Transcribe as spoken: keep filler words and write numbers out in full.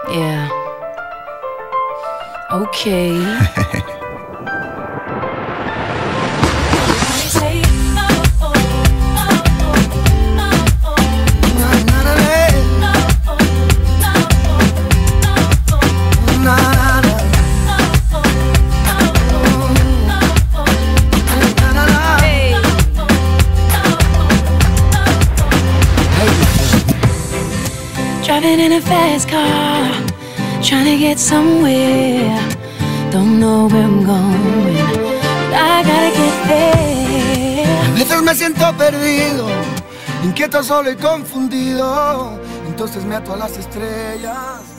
Yeah. Okay. Driving in a fast car, trying to get somewhere. Don't know where I'm going, but I gotta get there. A veces me siento perdido, inquieto, solo y confundido. Entonces me ato a las estrellas.